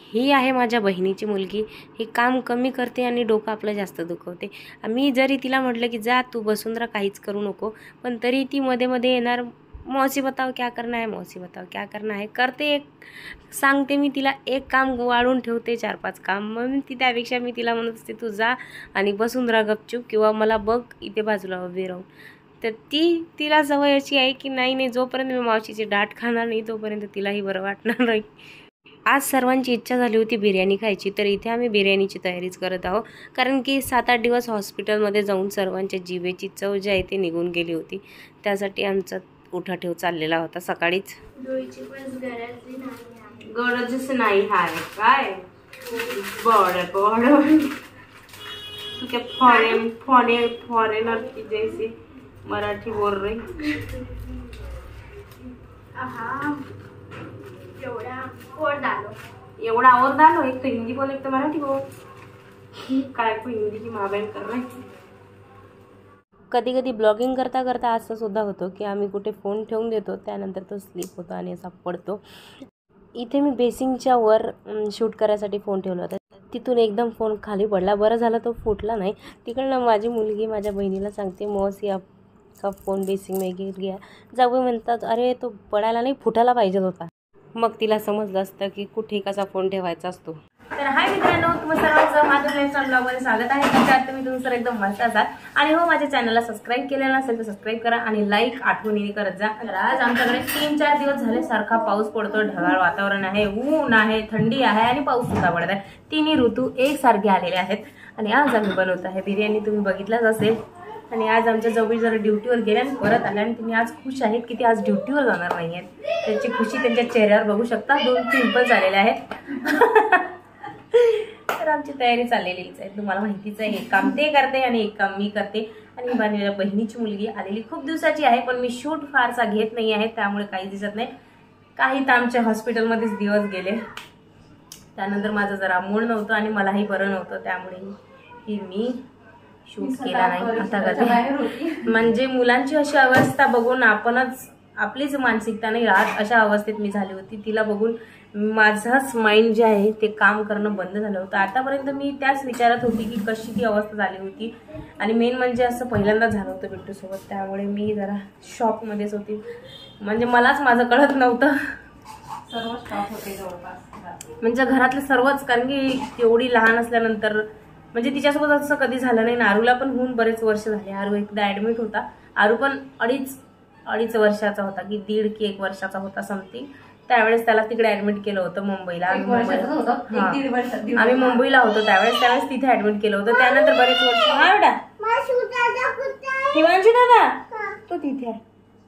ही आहे माझ्या बहिणीची मुलगी. ही काम कमी करते आणि डोकं आपलं जास्त दुखवते. मी जरी तिला म्हटलं की जा तू बसून राहा, काहीच करू नको, पण तरी ती मध्ये मध्ये येणार, मौसी बताओ क्या करना है, मौसी बताओ क्या करना है, करते एक, सांगते मी तिला एक काम वाढून ठेवते 4-5 काम. मग ती त्यापेक्षा मी तिला म्हणत असते तू जा आणि बसून राहा गपचूप, किंवा मला बघ इथे बाजूला उभी राहून. तर तिला सवय अशी आहे की नाही जोपर्यंत मी मावशीची डाट खाणार नाही तोपर्यंत तिलाही बरं वाटणार नाही. आज सर्वांची इच्छा झाली होती बिर्याणी खायची, तर इथे आम्ही बिर्याणीची तयारीच करत आहोत. कारण की 7-8 दिवस हॉस्पिटलमध्ये जाऊन सर्वांच्या जिभेची चव जी आहे ती निघून गेली होती. त्यासाठी आमचा उठाठेव चाललेला होता सकाळीच. गरजच नाही हाय काय फॉरेनर की जैसे मराठी बोल रही. एवढा और डालो, एक तो हिंदी बोल एक तो मराठी बोल, काय को हिंदी की माबेन कर रहे. कधी कधी ब्लॉगिंग करता करता असं सुद्धा होतं की आम्ही कुठे फोन ठेवून देतो, त्यानंतर तो स्लिप होतो आणि असा पडतो. इथे मी बेसिंगच्या वर शूट करायसाठी फोन ठेवला होता, तिथून एकदम फोन खाली पडला. बरं झालं तो फुटला नाही. तिकडनं माझी मुलगी माझ्या बहिणीला सांगते मौसी आपका फोन बेसिंग में गिर गया. जाऊ म्हणतात अरे तो पडायला नाही, फुटायला पाहिजे होता. मग तिला समजलं असतं की कुठे कसा फोन ठेवायचा असतो. तर हाय मित्रांनो, तुम्ही सर्वांचं माझ्या लाईफच्या ब्लॉगमध्ये स्वागत आहे. त्याच्यात तुम्ही सर एकदम मस्त असाल आणि हो माझ्या चॅनलला सबस्क्राईब केलेलं नसेल तर सबस्क्राईब करा आणि लाईक आठवणीने करत जा. तर आज आमच्याकडे 3-4 दिवस झाले सारखा पाऊस पडतो, ढगाळ वातावरण आहे, ऊन आहे, थंडी आहे आणि पाऊस सुद्धा पडत आहे. तिन्ही ऋतू एकसारखे आलेले आहेत. आणि आज आम्ही बनवत आहे बिर्याणी, तुम्ही बघितलाच असेल. आणि आज आमच्या जवळ जरा ड्युटीवर गेल्या आणि परत आल्या आणि तुम्ही आज खुश आहेत की ते आज ड्युटीवर जाणार नाही आहेत. त्याची खुशी त्यांच्या चेहऱ्यावर बघू शकता. 2 पिंपल्स आलेले आहेत. तर आमची तयारी चाललेलीच आहे, तुम्हाला माहितीच आहे. एक काम ते करते आणि एक काम मी करते. आणि माझ्या बहिणीची मुलगी आलेली खूप दिवसाची आहे, पण मी शूट फारसा घेत नाही आहे, त्यामुळे काही दिसत नाही. काही तर आमच्या हॉस्पिटलमध्येच दिवस गेले. त्यानंतर माझं जरा मूड नव्हतं आणि मलाही बरं नव्हतं, त्यामुळे मी शूट केला नाही. आता कधी म्हणजे मुलांची अशी अवस्था बघून आपलीच मानसिकता नाही राहत, अशा अवस्थेत मी झाली होती. तिला बघून माझाच माइंड जे आहे ते काम करणं बंद झालं होतं. आतापर्यंत मी त्याच विचारात होती की कशी ती अवस्था झाली होती. आणि मेन म्हणजे असं पहिल्यांदा झालं होतं बिट्टूसोबत, त्यामुळे मी जरा शॉकमध्येच होती. म्हणजे मलाच माझं कळत नव्हतं. सर्व शॉक होते जवळपास, म्हणजे घरातलं सर्वच. कारण की एवढी लहान असल्यानंतर म्हणजे तिच्यासोबत असं कधी झालं नाही. आरूला पण होऊन बरेच वर्ष झाले. आरू एकदा ऍडमिट होता. आरू पण अडीच वर्षाचा होता की 1.5 की 1 वर्षाचा होता समथिंग. त्यावेळेस त्याला तिकडे ऍडमिट केलं होतं मुंबईला. आम्ही मुंबईला होतो त्यावेळेस तिथे ऍडमिट केलं होतं. त्यानंतर बरेच वर्ष. हा बेटा हिमांशू दादा तो तिथे आहे.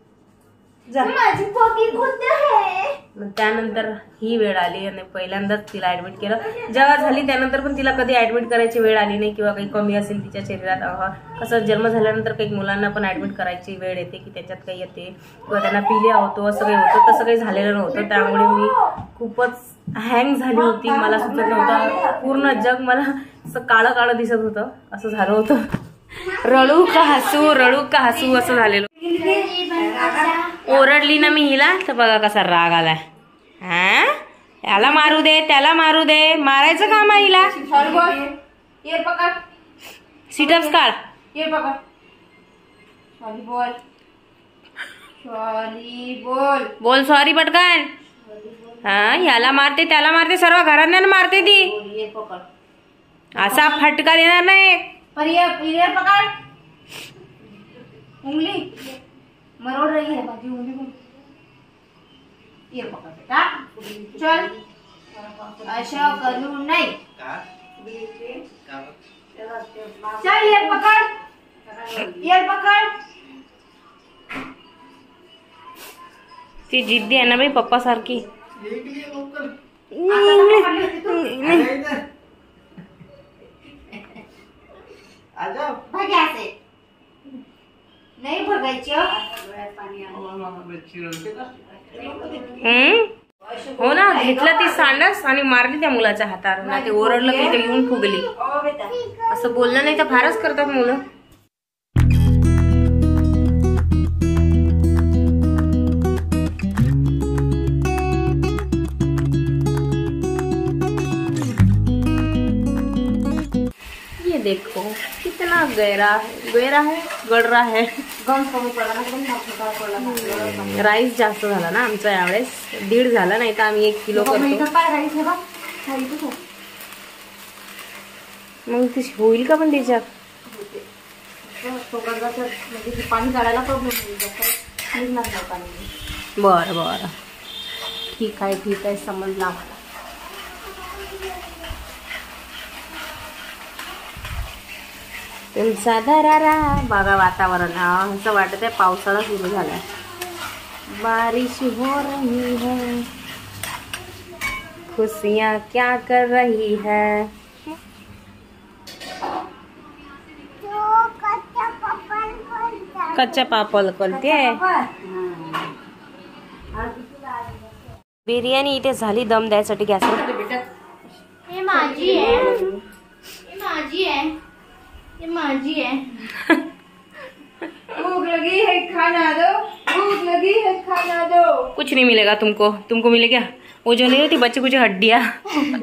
त्यानंतर ही वेळ आली आणि पहिल्यांदाच तिला ऍडमिट केलं. जेव्हा झाली त्यानंतर पण तिला कधी ऍडमिट करायची वेळ आली नाही, किंवा काही कमी असेल तिच्या शरीरात. कसं जन्म झाल्यानंतर काही मुलांना पण ऍडमिट करायची वेळ येते की त्याच्यात काही येते किंवा त्यांना पिलिया होतो, असं काही होतं. तसं काही झालेलं नव्हतं, त्यामुळे मी खूपच हँग झाली होती. मला सुचत नव्हतं. पूर्ण जग मला असं काळं काळं दिसत होतं. असं झालं होतं. रडू का हसू असं झालेलं. ओरडली ना मी हिला तर बघा कसा राग आलाय. हा याला मारू दे, त्याला मारू दे, मारायचं काम आहे हिला. सिटअप्स काढ. बोल सॉरी पटकन. हा याला मारते, त्याला मारते, सर्व घरांना मारते ती. असा फटका देणार नाही. पकड़ उंगली मरोड़ रही है बाकी उंगली को. ये पकड़ बेटा, चल ऐसा करू नहीं. चल ये पकड़. ती जिद्दी आहे ना बाई पप्पा सारखी. नाही बघायचं. हो ना, घेतलं ती सांडस आणि मारली त्या मुलाच्या हातावर. ना ते ओरडलं की ते येऊन फुगली. असं बोललं नाही तर फारच करतात मुलं. देखो कितना गहरा गहरा है, गड रहा है। राईस जास्त झाला ना आमचा यावेळेस, 1.5 झाला, नाही तर आम्ही 1 किलो करतो। मग ते होईल का पण त्याच्यात पाणी काढायला प्रॉब्लेम। बरं बरं, ठीक आहे समजला मला। तुमचा दरारा बघा, वातावरण असं वाटत आहे पावसाळा सुरू झालाय, बारिश हो रही है, खुशियाँ क्या कर रही है। कच्चा पापड़ करते आहे। बिर्याणी इथे झाली, दम द्यायसाठी गॅसवर। हे माझी आहे, हे माझी आहे, ये माझी है। भूख लगी है खाना दो, भूख लगी है खाना दो। कुछ नहीं मिलेगा तुमको, तुमको मिलेगा वो जो नहीं होती बच्चे कुछ हड्डियाँ